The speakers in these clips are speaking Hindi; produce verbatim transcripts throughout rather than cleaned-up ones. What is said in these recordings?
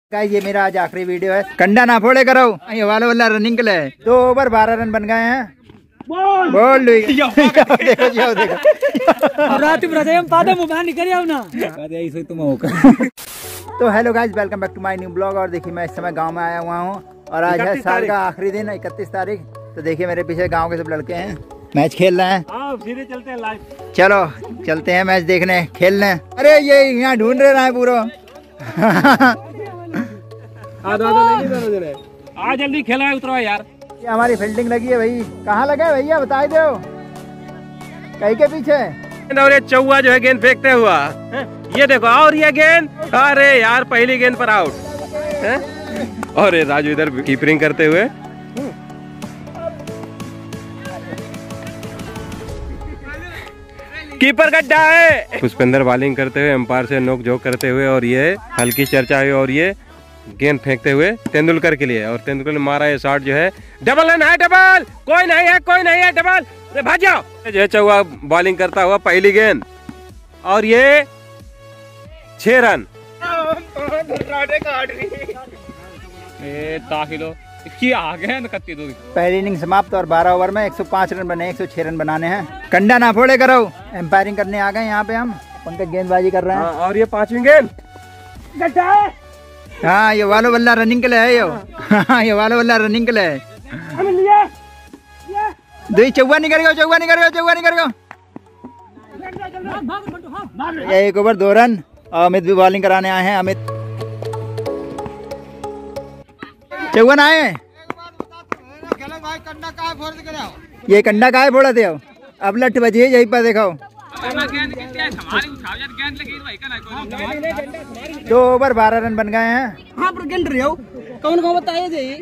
गाइस ये मेरा आज आखिरी वीडियो है। कंडा ना फोड़े करो ये वाला वाला रनिंग के लिए दो ओवर बारह रन बन गए हैं। बोल बोल देखो जाओ देखो रात में हम पादा मोबाइल निकल आओ ना ऐसे तुम हो। तो hello guys, welcome back to my new blog. और देखिए मैं इस समय गांव में आया हुआ हूं और आज है साल का आखिरी दिन इकतीस तारीख। तो देखिए मेरे पीछे गांव के सब लड़के हैं, मैच खेल रहे हैं। हाँ, सीधे चलते हैं लाइव। चलो चलते हैं मैच देखने खेलने। अरे ये यहाँ ढूंढ रहे हैं पूरा आ जल्दी खेला है उतरो यार। ये हमारी फील्डिंग लगी है भाई। कहाँ लगा है भैया बता दो, कहीं के पीछे। और ये चौवा जो है गेंद फेंकते हुआ, ये देखो। और ये गेंद, अरे यार पहली गेंद पर आउट। और ये राजू इधर कीपरिंग करते हुए। कीपर गड्ढा है। पुष्पेंद्र बॉलिंग करते हुए, एम्पायर से नोक झोंक करते हुए, और ये हल्की चर्चा हुई। और ये गेंद फेंकते हुए तेंदुलकर के लिए, और तेंदुलकर ने मारा ये शॉट जो है। डबल रन है, डबल कोई नहीं है, कोई नहीं है, डबल। अरे भाग जाओ। जो है चौवा बॉलिंग करता हुआ पहली गेंद, और ये छह रन। पहली इनिंग समाप्त और बारह ओवर में एक सौ पाँच रन बने। एक सौ छह रन बनाने हैं। कंडा ना फोड़े करो। एम्पायरिंग करने आ गए यहाँ पे हम। पंकज गेंदबाजी कर रहे हैं। और ये पांचवी गेंद। हाँ ये वालो बल्ला रनिंग के लिए है। यो हाँ ये वालो बल्ला रनिंग के लिए है। दो चौवा नहीं करेगा, चौवा नहीं करेगा, चौवा नहीं करेगा। एक ओवर दो रन। अमित भी बॉलिंग कराने आए हैं। अमित चौवा ना आए। ये कंडा का है फोड़ा थे। अब लठ बजी यही पर देखो। दो ओवर बारह रन बन गए हैं। हाँ पर गेंद रहे हो कौन कौन बताइए जी।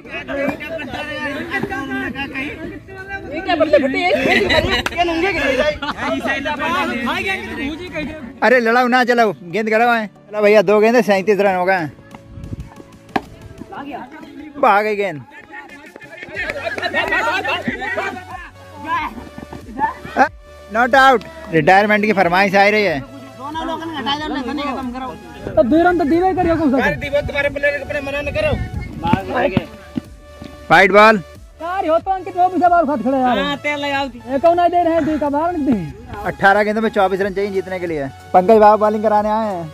अरे लड़ाओ ना, चलो गेंद कराओ। चलो भैया दो गेंद सैंतीस रन हो गए। भाग गई गेंद। Not out. रिटायरमेंट की फरमाइश आ रही है। तो दो रन तो दीवे करियो कौन सा तुम्हारे प्लेयर अपने मना न करो। वाइट बॉल यार हो तो अंकित वो भी बाल खात खड़े यार। हां तेल लगाओ दी ए कौन दे रहे हैं दी का बाहर नहीं दे। अठारह गेंदों में चौबीस रन चाहिए जीतने के लिए। पंकज बाबू बॉलिंग कराने आए हैं।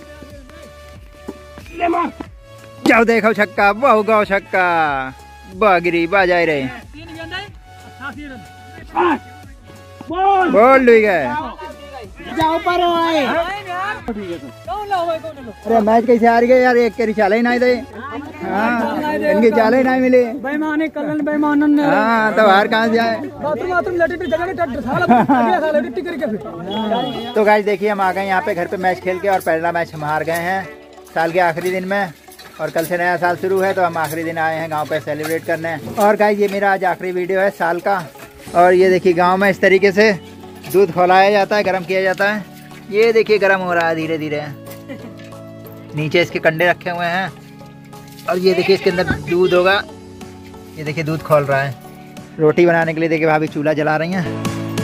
ले मार जाओ देखो छक्का, बहु गौ छक्का, बागिरी बाजाई रहे। तीन गेंद है अठासी रन। बोल बोल लुई गए। जाओ पर आए कौन ला हुआ कौन लो। अरे मैच कैसे हार गए यार। एक केरी चाले ही नहीं दे। हाँ इनकी चाले ही नहीं मिली। बेईमानी कलन बेईमानन ने। हाँ तो हार कहाँ से जाए। बाथरूम बाथरूम लेटे पे जगह टट साला साला लेटे करके फिर। तो गाइस देखिए हम आ गए यहाँ पे घर पे मैच खेल के, और पहला मैच हम हार गए हैं साल के आखिरी दिन में। और कल से नया साल शुरू है तो हम आखिरी दिन आए हैं गांव पे सेलिब्रेट करने। और गाइस ये मेरा आज आखिरी वीडियो है साल का। और ये देखिए गांव में इस तरीके से दूध खौलाया जाता है, गर्म किया जाता है। ये देखिए गर्म हो रहा है धीरे धीरे। नीचे इसके कंडे रखे हुए हैं, और ये देखिए इसके अंदर दूध होगा। ये देखिए दूध खौल रहा है। रोटी बनाने के लिए देखिए भाभी चूल्हा जला रही हैं।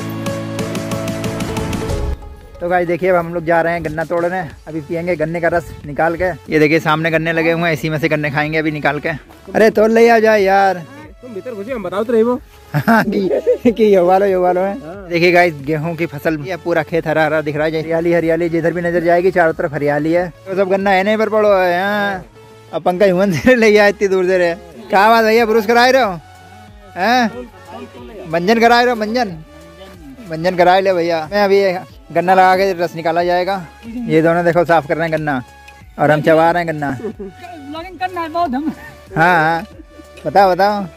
तो गाइस देखिए अब हम लोग जा रहे हैं गन्ना तोड़ने। अभी पियेंगे गन्ने का रस निकाल के। ये देखिए सामने गन्ने लगे हुए हैं, इसी में से गन्ने खाएंगे अभी निकाल के। अरे तोड़ ले आ जाए यार। तुम भीतर घुसे, हम बताओ तो रही वो। हाँ कि कि ये वालो ये वालो है। देखिए गाइस गेहूं की फसल, ये पूरा खेत हरा हरा दिख रहा है। हरियाली हरियाली जिधर भी नजर जाएगी चारों तरफ हरियाली है। तो सब गन्ना है पर पड़ो है। हाँ अब पंकज हुन से ले आया इतनी दूर से रहे। क्या बात भैया, ब्रुश कराए रहे हो हैं? मंजन कराए रहे हो? मंजन मंजन कराए ले भैया। मैं अभी गन्ना लगा के रस निकाला जाएगा। ये दोनों देखो साफ कर रहे हैं गन्ना, और हम चबा रहे हैं गन्ना। ब्लॉगिंग करना है बहुत हम। हाँ हाँ बताओ बताओ।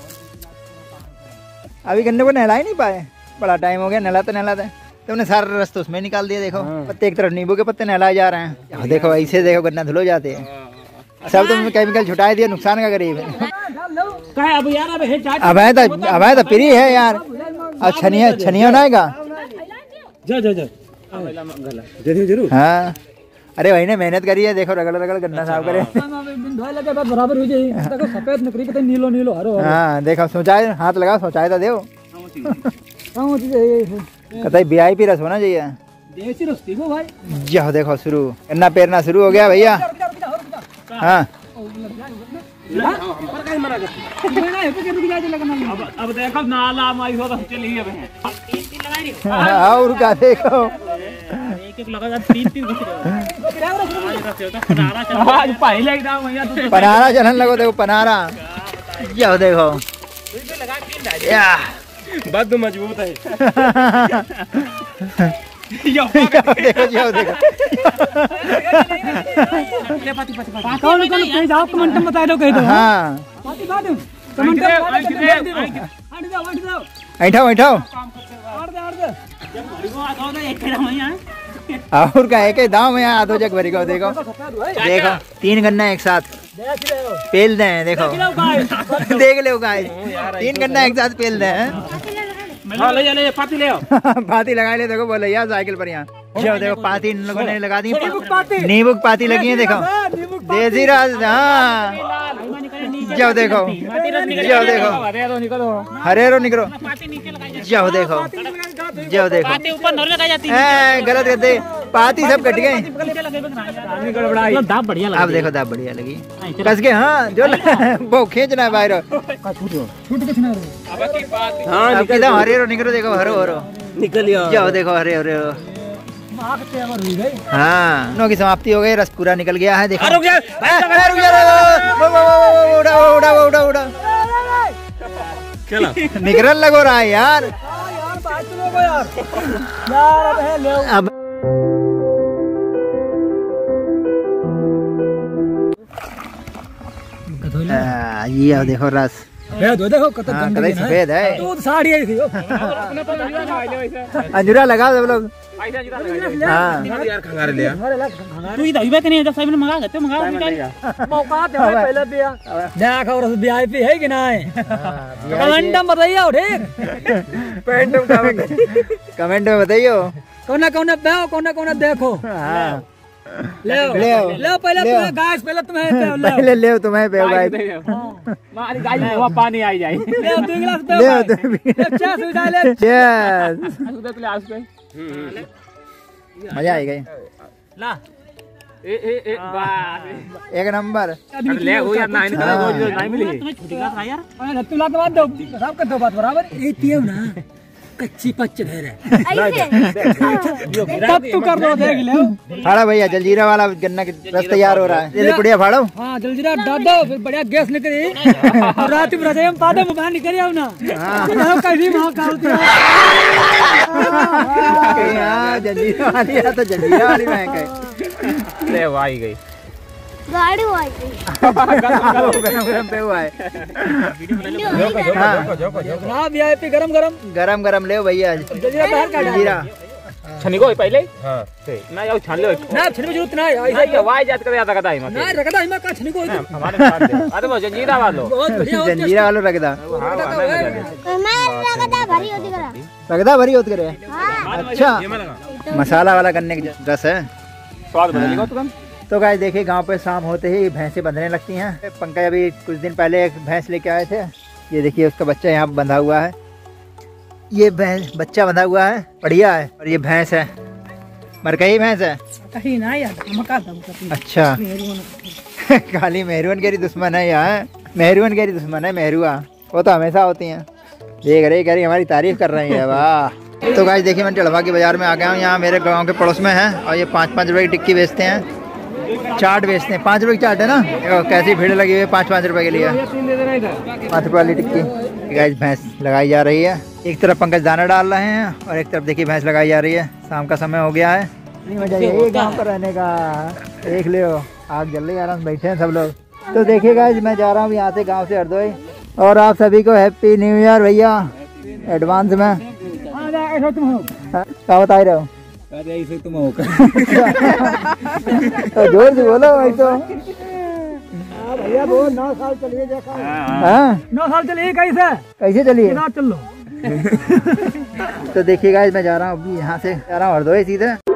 अभी गन्ने को नहला ही नहीं पाए, बड़ा टाइम हो गया। नहलाते नहलाते तुमने सारा रस तो उसमें निकाल दिया। देखो पत्ते एक तरफ नींबू के पत्ते नहलाए जा रहे हैं। देखो ऐसे देखो गन्ना धुलो जाते हैं सब। तुमने केमिकल छुटाए दिया, नुकसान का करीब है। अब यार अब है तो अब है तो प्री है यार। अब छनिया छनिया बनाएगा। जा जा जा जरूर जरूर। हाँ अरे वही ने मेहनत करी है। देखो रगड़ रगड़ गन्ना साफ करे। बराबर हो जाए। देखो सफेद नकली के नीलो नीलो हरो। हाँ देखो सोचाए, हाथ लगाओ सोचाए तो देव। कतई वीआईपी रस होना चाहिए। देसी रस भाई। जाओ देखो शुरू गन्ना पेरना शुरू हो गया भैया। हाँ अब देखो नाला माई हो तो चली अब और का देखो एक एक लगा तीन तीन घुस आज पहले एकदम भैया तू पनारा चलन लगो देखो पनारा जाओ देखो या बद मजबूत है। जाओ देखो जाओ देखो कौन कौन कहीं जाओ कमेंट में बता दो कहीं तो हाँ बात बात कमेंट में हट जाओ हट जाओ ऐठाओ ऐठाओ हट दे हट दे जब भड़ियो आ दो एक खेड़ा में यहां और का एक दांव में आधो जग भरी को देखो देखो तीन गन्ना एक साथ पेल दे देखो देख लो गाइस तीन गन्ना एक साथ पेल दे हाँ ले ले पाती ले आओ पाती लगा ले देखो बोले यार साइकिल पर यहाँ जो देखो पाती इन लोगों ने लगा दी पाती नींबू की पाती लगी है देखो देसी राज हाँ जाओ देखो जाओ देखो हरे रो निकलो जाओ देखो जाओ देखो ऊपर नौर लगाई जाती है गलत करते पाती सब कट गए दाब बढ़िया लगा अब देखो दाब बढ़िया लगी कस के हाँ जो वो खींचना है बाहर छूट के ना हाँ एकदम हरे रो निकलो देखो हरो हरो निकल जाओ देखो हरे हरे हाँ नो की समाप्ति हो गई रस पूरा निकल गया है देखो रुक जा रुक जा उड़ा उड़ा उड़ा उड़ा चलो निकल लगो रहा है यार अब आ, ये देखो रस देखो कतक हाँ, कतई सफेद है दूध साड़ी आई थी अंजुरा लगा सब लोग हाँ यार खंगारे लिया तू इधर ही नहीं जब साहब ने मंगा देते मंगा मौका दे पहले बिया देखो रस वीआईपी है कि नहीं कमेंट में बताइए ठीक कमेंट में बताइयो कौन कौन बेओ कौन कौन देखो हाँ ले ले ले पहले तुम्हें गाइस पहले तुम्हें ले पहले ले तुम्हें पे गाइस मारी गाइस में पानी आ जाए ले दो गिलास पे ले तुम भी चाय सुविधा ले यस सुविधा ले आस पे मजा आई गई ला ए ए ए वाह एक नंबर ले हो यार नाइन का रोज नहीं मिली तुम्हें छुट्टी का था यार अरे तुम लात बात दो सब कर दो बात बराबर ए पीएम ना कच्ची पच्च घर है तब तू कर दो देख ले फाड़ा भैया जलजीरा वाला गन्ना के रस तैयार हो रहा है जल्दी बढ़िया फाड़ो हां जलजीरा डाल दो फिर बढ़िया गैस निकली रात में रजाई में पा दो बाहर निकल आओ ना हां कभी वहां का हां जलजीरा वाली है तो जलजीरा वाली महक है ले आई गई गाड़ी आई गई गरम गरम पे हुआ है हां वीआईपी गरम गरम गरम गरम ले भैया जलजीरा बाहर का जलजीरा छनी को पहले हां ना यार छान लो ना छनी में जरूरत ना है ऐसा वाई जात कर याद रखता है ना रखता है मैं का छनी को हमारे साथ दे अरे वो जलजीरा वालो बहुत बढ़िया जलजीरा वालो रखदा मैं लगदा भरी होती करा रखदा भरी होत करे अच्छा मसाला वाला गन्ने का रस है स्वाद बदलेगा तुम तो गाइस देखिए गांव पे शाम होते ही भैंसें बंधने लगती हैं। पंकज अभी कुछ दिन पहले एक भैंस लेके आए थे। ये देखिए उसका बच्चा यहाँ बंधा हुआ है। ये भैंस बच्चा बंधा हुआ है बढ़िया है। और ये भैंस है मरकही भैंस है कहीं ना यार अच्छा काली मेहरुअन केरी दुश्मन है यहाँ मेहरुअन केरी दुश्मन है मेहरुआ वो तो हमेशा होती हैं। देख रही कह रही हमारी तारीफ कर रही है वाह। तो गाइस देखिए मैं चढ़वा के बाजार में आ गया हूँ। यहाँ मेरे गाँव के पड़ोस में है और ये पाँच पाँच रुपए की टिक्की बेचते हैं चाट बेचते हैं। पाँच रुपए की चाट है ना कैसी भीड़ लगी हुई है पाँच पाँच रुपए के लिए पाँच रुपए वाली टिक्की। गाइस भैंस लगाई जा रही है। एक तरफ पंकज दाना डाल रहे हैं और एक तरफ देखिए भैंस लगाई जा रही है। शाम का समय हो गया है। मजा ये गाँव पर रहने का देख लो आग जल रही है आराम से बैठे हैं सब लोग। तो देखिए गाइस मैं जा रहा हूँ यहाँ से गाँव से हरदोई और आप सभी को हैप्पी न्यू ईयर भैया एडवांस में। क्या बता रहे हो तुम हो तो जोर से बोलो भाई तो भैया वो नौ साल चलिए देखा हाँ नौ साल चलिए कैसे कैसे चलिए चल लो तो देखिए गाइस मैं जा रहा हूँ अभी यहाँ से जा रहा हूँ हरदोई सीधे।